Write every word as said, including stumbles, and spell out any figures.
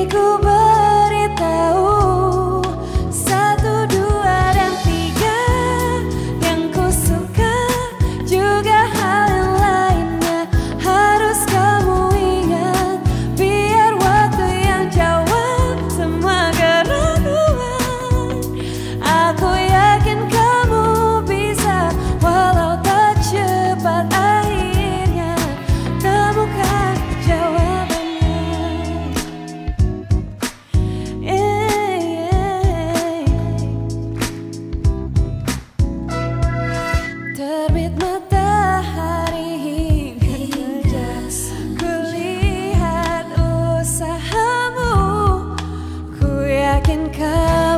ku beritahu satu, dua, dan tiga yang ku suka, juga hal yang lainnya harus kamu ingat. Biar waktu yang jawab semua keraguan. Aku yakin kamu bisa, walau tak cepat akhirnya temukan jawabannya. Terbit matahari hingga tegas, kulihat usahamu. Ku yakin kau